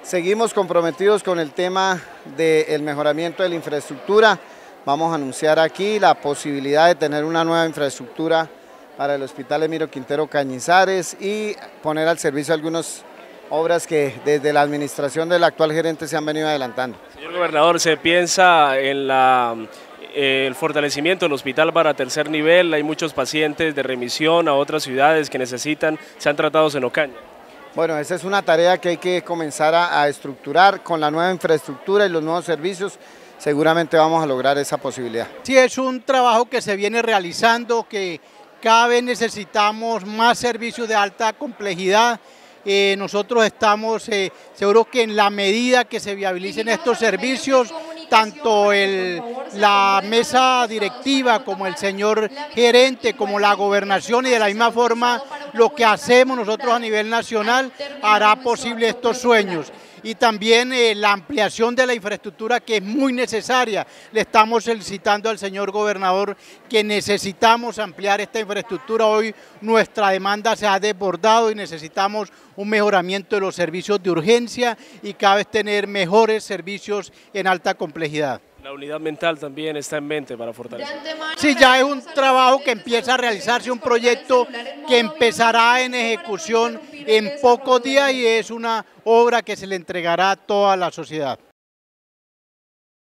Seguimos comprometidos con el tema del mejoramiento de la infraestructura. Vamos a anunciar aquí la posibilidad de tener una nueva infraestructura para el Hospital Emiro Quintero Cañizares y poner al servicio algunas obras que desde la administración del actual gerente se han venido adelantando. Señor gobernador, ¿se piensa en el fortalecimiento del hospital para tercer nivel? Hay muchos pacientes de remisión a otras ciudades que necesitan, sean tratados en Ocaña. Bueno, esa es una tarea que hay que comenzar a estructurar con la nueva infraestructura y los nuevos servicios. Seguramente vamos a lograr esa posibilidad. Sí, es un trabajo que se viene realizando, que cada vez necesitamos más servicios de alta complejidad. Nosotros estamos seguros que en la medida que se viabilicen estos servicios, tanto la mesa directiva como el señor gerente, como la gobernación y de la misma forma lo que hacemos nosotros a nivel nacional hará posible estos sueños. Y también la ampliación de la infraestructura, que es muy necesaria. Le estamos solicitando al señor gobernador que necesitamos ampliar esta infraestructura. Hoy nuestra demanda se ha desbordado y necesitamos un mejoramiento de los servicios de urgencia y cada vez tener mejores servicios en alta complejidad. La unidad mental también está en mente para fortalecer. Sí, ya es un trabajo que empieza a realizarse, un proyecto que empezará en ejecución en pocos días y es una obra que se le entregará a toda la sociedad.